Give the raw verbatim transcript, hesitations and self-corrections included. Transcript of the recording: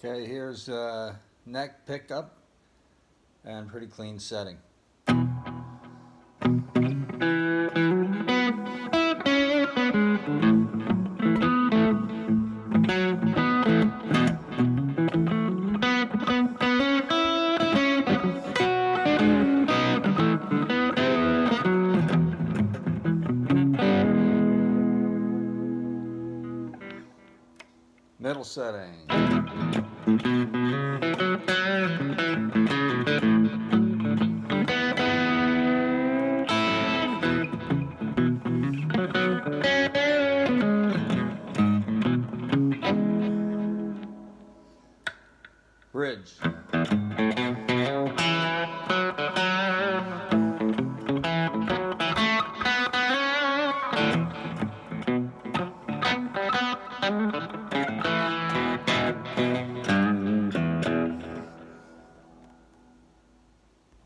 Okay, here's uh, neck pickup and pretty clean setting. Middle setting. Bridge.